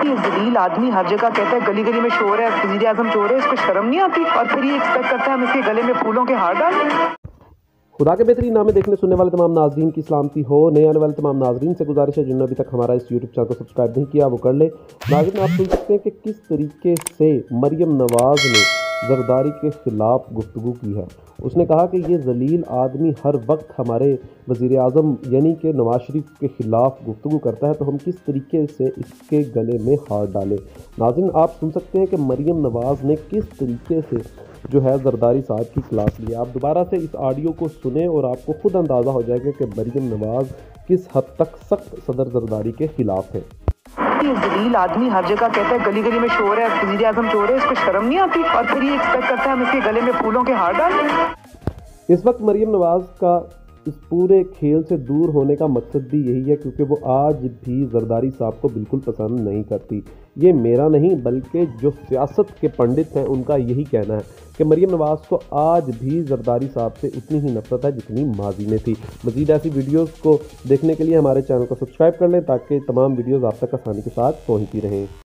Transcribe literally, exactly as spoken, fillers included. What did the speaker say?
ये जलील आदमी हर जगह कहता है गली गली में शोर है, वजीर आजम चोर है, इसको शर्म नहीं आती? और फिर ये एक्सपेक्ट करता है हम इसके गले में फूलों के हार डालें। खुदा के बेहतरीन नामे देखने सुनने वाले तमाम नाजरीन की सलामती हो। नए आने वाले तमाम नाजरीन से गुजारिश है जिन्होंने अभी तक हमारा इस यूट्यूब चैनल को सब्सक्राइब नहीं किया वो कर ले। नाजरीन, आप सुन सकते हैं कि किस तरीके से मरियम नवाज ने जरदारी के ख़िलाफ़ गुफ्तगू की है। उसने कहा कि ये जलील आदमी हर वक्त हमारे वज़ीर आज़म यानी कि नवाज शरीफ के ख़िलाफ़ गुफ्तगू करता है, तो हम किस तरीके से इसके गले में हार डालें। नाज़रीन, आप सुन सकते हैं कि मरियम नवाज़ ने किस तरीके से जो है जरदारी साहब की क्लास ली। आप दोबारा से इस ऑडियो को सुने और आपको खुद अंदाज़ा हो जाएगा कि मरियम नवाज़ किस हद तक सख्त सदर जरदारी के ख़िलाफ़ है। ये जलील आदमी हर जगह कहता है गली गली में शोर है, वजीर आजम चोर है, इसको शर्म नहीं आती? और फिर ये एक्सपेक्ट करता है हम इसके गले में फूलों के हार डालें। इस वक्त मरियम नवाज़ का इस पूरे खेल से दूर होने का मकसद भी यही है, क्योंकि वो आज भी जरदारी साहब को बिल्कुल पसंद नहीं करती। ये मेरा नहीं बल्कि जो सियासत के पंडित हैं उनका यही कहना है कि मरियम नवाज़ को आज भी जरदारी साहब से उतनी ही नफरत है जितनी माजी में थी। मज़ीद ऐसी वीडियोज़ को देखने के लिए हमारे चैनल को सब्सक्राइब कर लें ताकि तमाम वीडियोज़ आप तक आसानी के साथ पहुँचती रहें।